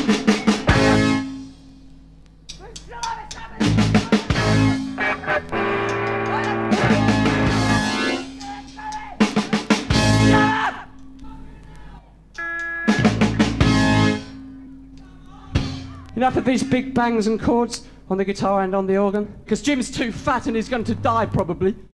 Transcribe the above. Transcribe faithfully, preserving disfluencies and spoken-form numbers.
Enough of these big bangs and chords on the guitar and on the organ, because Jim's too fat and he's going to die probably.